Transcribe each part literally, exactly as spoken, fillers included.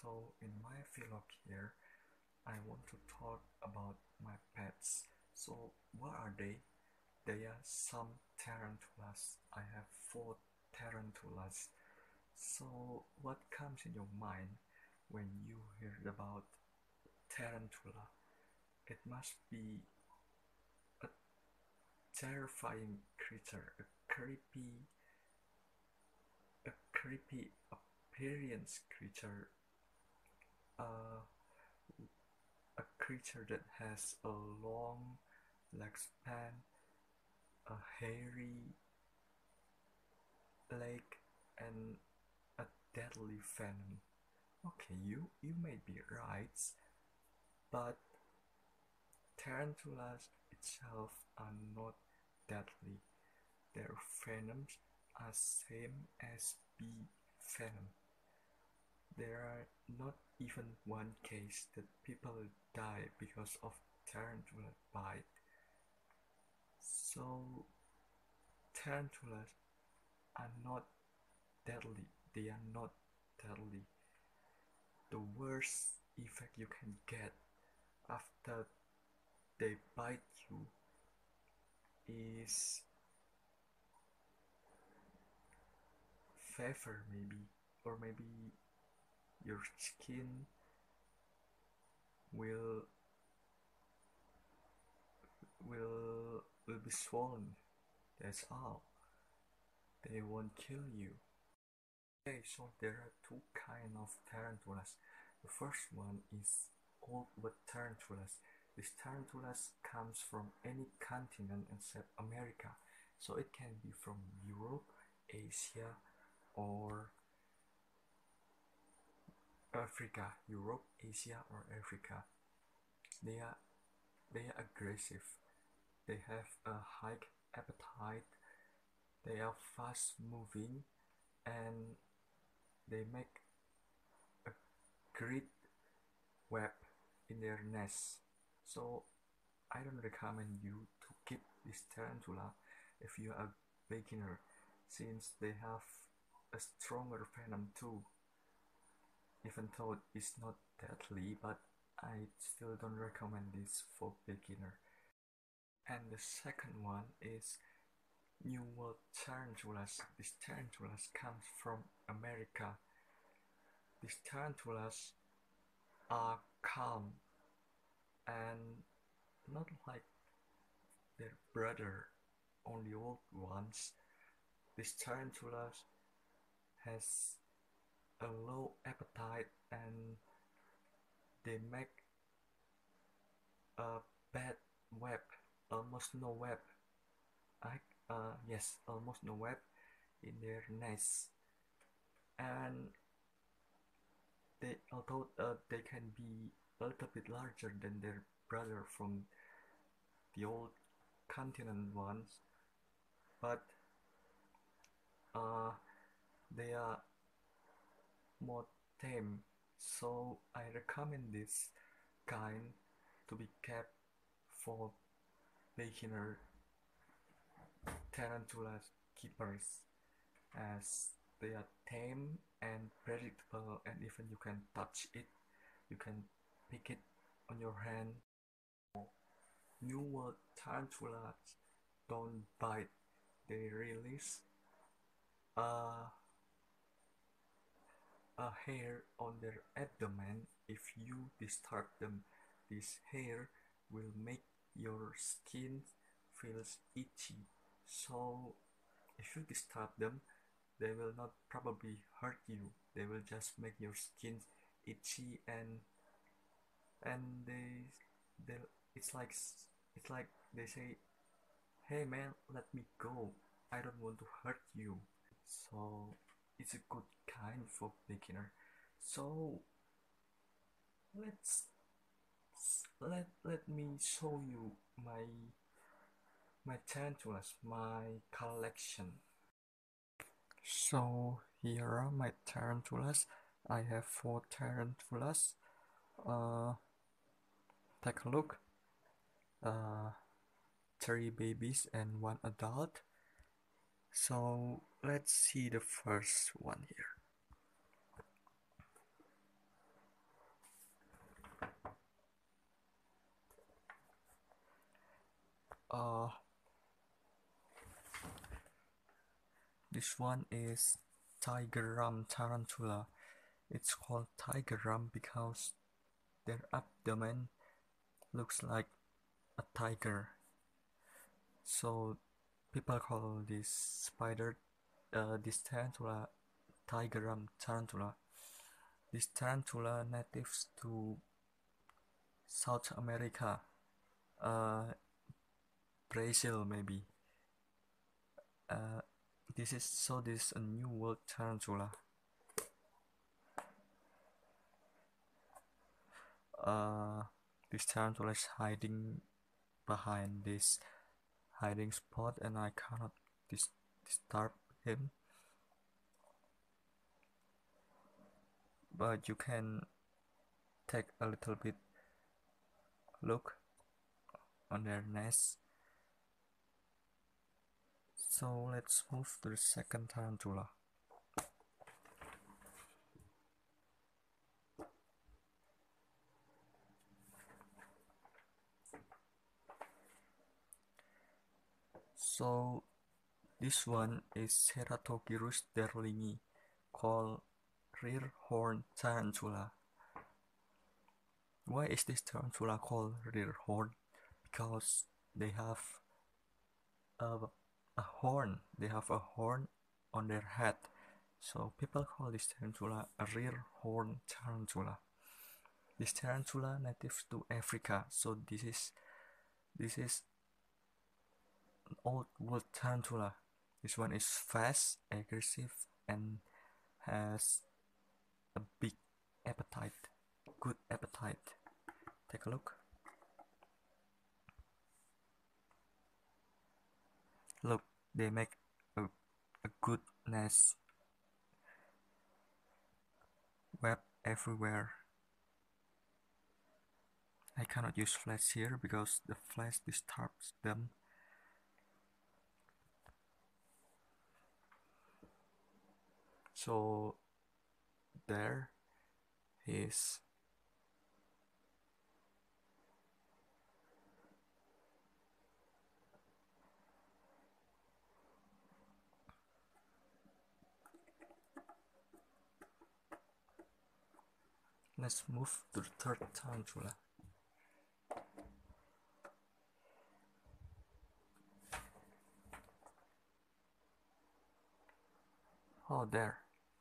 So in my vlog here, I want to talk about my pets. So what are they? They are some tarantulas. I have four tarantulas. So what comes in your mind when you hear about tarantula? It must be a terrifying creature, a creepy, a creepy appearance creature, uh, a creature that has a long leg span, a hairy leg, and a deadly venom. Okay, you, you may be right, but tarantulas itself are not deadly. Their venoms are same as bee venom. There are not even one case that people die because of tarantula bite. So tarantulas are not deadly. They are not deadly. The worst effect you can get after they bite you is fever, maybe, or maybe your skin will will will be swollen. That's all. They won't kill you. Okay, so there are two kind of tarantulas. The first one is old wood tarantulas. This tarantulas comes from any continent except America. So it can be from Europe, Asia, or Africa. Europe, Asia, or Africa. They are they are aggressive. They have a high appetite. They are fast moving, and they make a great web in their nest. So I don't recommend you to keep this tarantula if you are a beginner, since they have a stronger venom too. Even though it's not deadly, but I still don't recommend this for beginner. And the second one is New World tarantulas. These tarantulas comes from America. These tarantulas are calm and not like their brother, only old ones. These tarantulas has a low appetite and they make a bad web, almost no web. I, uh, yes, almost no web in their nest. And they, although uh, they can be a little bit larger than their brother from the old continent ones, but uh, they are more tame, so I recommend this kind to be kept for beginner tarantula keepers, as they are tame and predictable, and even you can touch it, you can pick it on your hand. New World tarantulas don't bite, they release a, a hair on their abdomen. If you disturb them, this hair will make your skin feels itchy. So if you disturb them, they will not probably hurt you. They will just make your skin itchy, and and they they it's like it's like they say, "Hey man, let me go. I don't want to hurt you." So it's a good kind for beginner. So let's let let me show you my my tarantulas, my collection. So here are my tarantulas. I have four tarantulas. Uh, take a look. Uh, three babies and one adult. So let's see the first one here. Uh, this one is tiger rum tarantula. It's called tiger rum because their abdomen looks like a tiger. So people call this spider, uh, this tarantula, tiger rum tarantula. This tarantula natives to South America, uh, Brazil maybe. Uh, this is so this is a new world tarantula. Uh, this tarantula is hiding behind this hiding spot, and I cannot dis disturb him. But you can take a little bit look on their nest. So let's move to the second tarantula. So this one is Ceratogyrus derlingi, called rear horn tarantula. Why is this tarantula called rear horn? Because they have a, a horn, they have a horn on their head. So people call this tarantula a rear horn tarantula. This tarantula native to Africa, so this is this is an old world tarantula. This one is fast, aggressive, and has a big appetite, good appetite. Take a look. Look, they make a, a good nest. Web everywhere. I cannot use flash here because the flash disturbs them. So there is let's move to the third tarantula. Oh, there.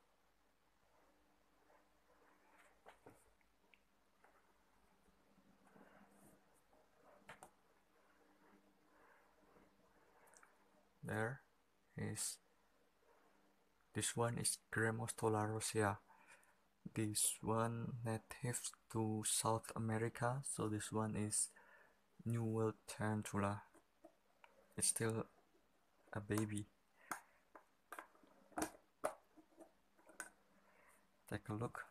There is, this one is Grammostola rosea. This one native to South America, so this one is New World tarantula. It's still a baby. Take a look.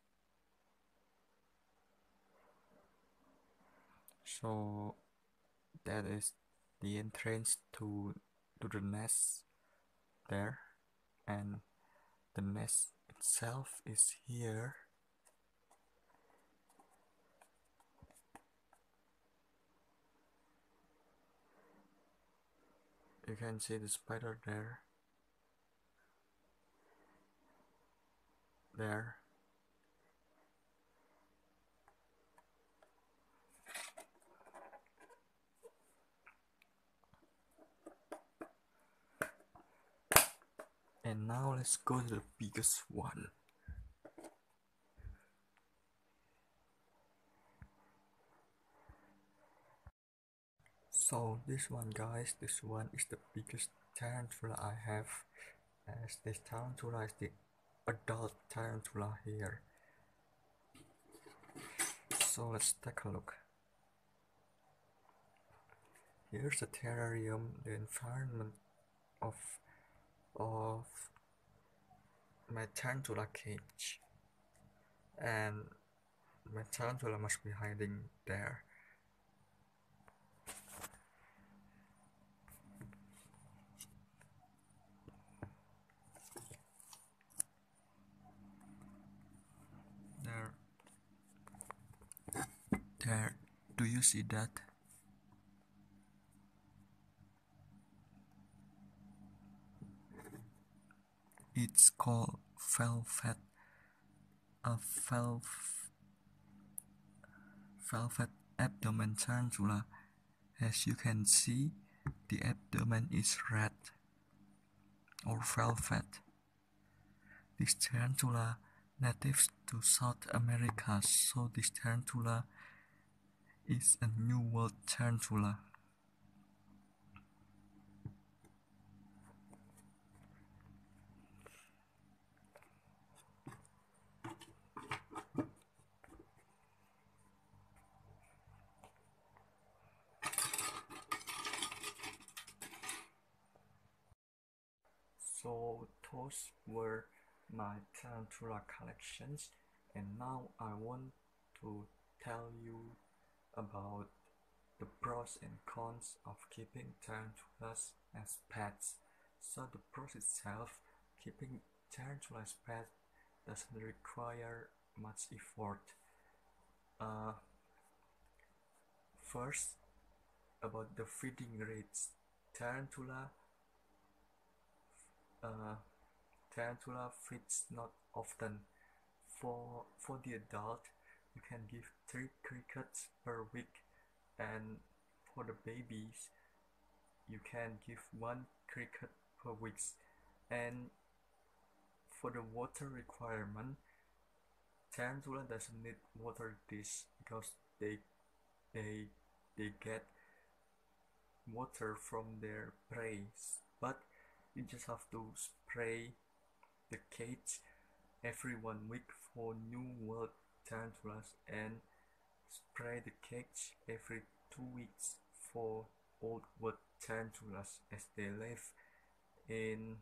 So that is the entrance to to the nest there, and the nest itself is here. You can see the spider there. There. And now let's go to the biggest one. So this one, guys, this one is the biggest tarantula I have, as this tarantula is the adult tarantula here. So let's take a look. Here's the terrarium, the environment of of my tarantula cage, and my tarantula must be hiding there. There. There. Do you see that? it's called velvet. A velvet, velvet abdomen tarantula. As you can see, the abdomen is red or velvet. This tarantula native to South America, so this tarantula is a New World tarantula. So those were my tarantula collections, and now I want to tell you about the pros and cons of keeping tarantulas as pets. So the pros itself, keeping tarantulas as pets doesn't require much effort. Uh, first, about the feeding rates. Tarantula uh, tarantula feeds not often. For for the adult, you can give three crickets per week, and for the babies, you can give one cricket per week. And for the water requirement, tarantula doesn't need water dish because they they they get water from their prey, but you just have to spray the cage every one week for New World tarantulas and spray the cage every two weeks for Old World tarantulas, as they live in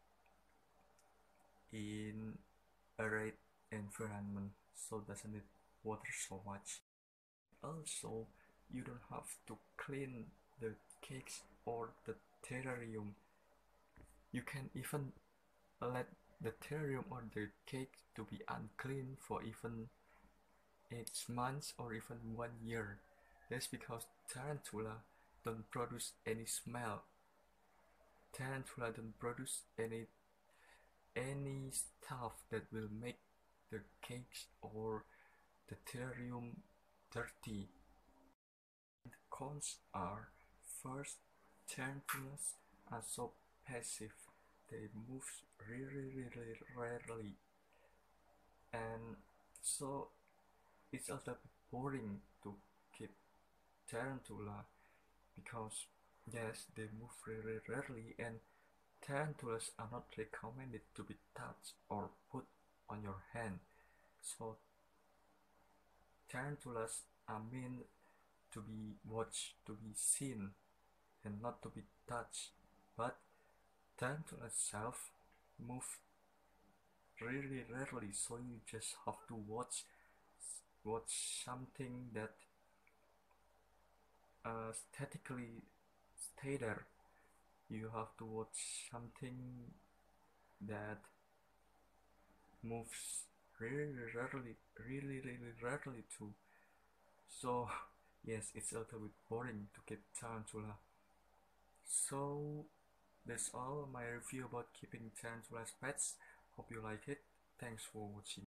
in arid environment, so doesn't need water so much. Also, you don't have to clean the cage or the terrarium. You can even let the terrarium or the cage to be unclean for even eight months or even one year. That's because tarantula don't produce any smell. Tarantula don't produce any any stuff that will make the cage or the terrarium dirty. The cons are, first, tarantulas are so passive. They move really really rarely, and so it's a little bit boring to keep tarantula because yes, they move really rarely, and tarantulas are not recommended to be touched or put on your hand. So tarantulas are meant to be watched, to be seen, and not to be touched. But tarantula itself move really rarely, so you just have to watch watch something that uh, statically stay there. You have to watch something that moves really rarely, really really rarely too. So yes, it's a little bit boring to keep tarantula. So that's all my review about keeping tarantula as pets. Hope you like it. Thanks for watching.